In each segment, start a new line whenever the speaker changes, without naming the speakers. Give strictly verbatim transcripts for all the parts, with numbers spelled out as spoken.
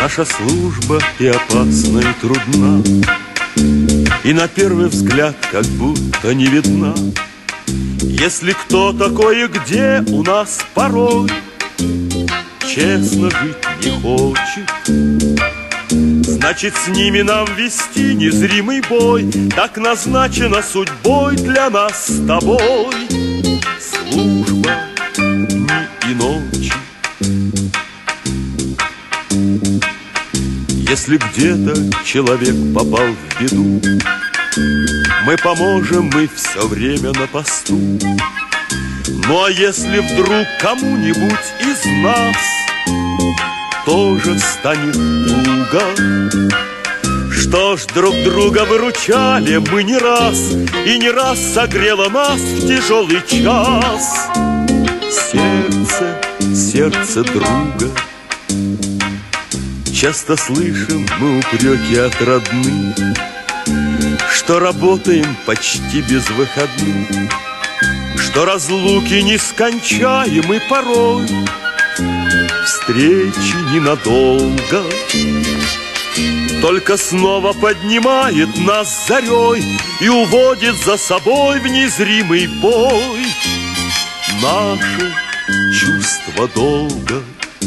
Наша служба и опасна, и трудна, и на первый взгляд как будто не видна. Если кто такой и где у нас порой честно жить не хочет, значит, с ними нам вести незримый бой. Так назначена судьбой для нас с тобой служба дни и ночи. Если где-то человек попал в беду, мы поможем, мы все время на посту. Ну а если вдруг кому-нибудь из нас тоже станет туго, что ж, друг друга выручали мы не раз, и не раз согрело нас в тяжелый час сердце, сердце друга. Часто слышим мы упреки от родных, что работаем почти без выходных, что разлуки нескончаемы порой, встречи ненадолго. Только снова поднимает нас зарей и уводит за собой в незримый бой наше чувство долга.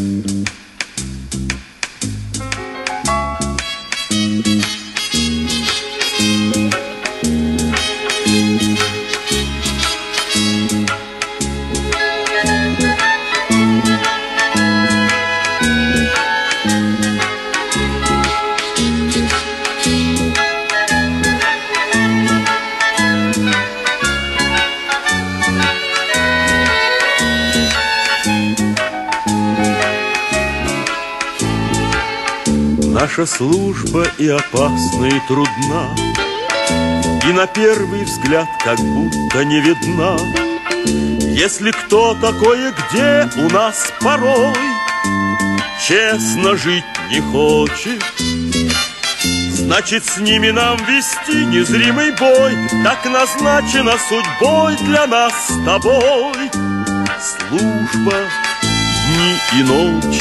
Наша служба и опасна, и трудна, и на первый взгляд как будто не видна. Если кто такой и где у нас порой честно жить не хочет, значит, с ними нам вести незримый бой. Так назначена судьбой для нас с тобой служба дни и ночи.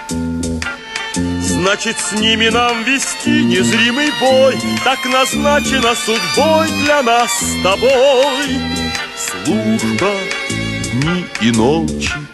Значит, с ними нам вести незримый бой. Так назначена судьбой для нас с тобой служба дни и ночи.